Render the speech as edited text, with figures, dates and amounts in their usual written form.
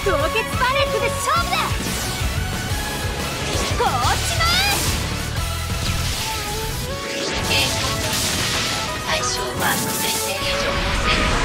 凍結パレットで勝負だ。こっちま対象は推定以上の戦闘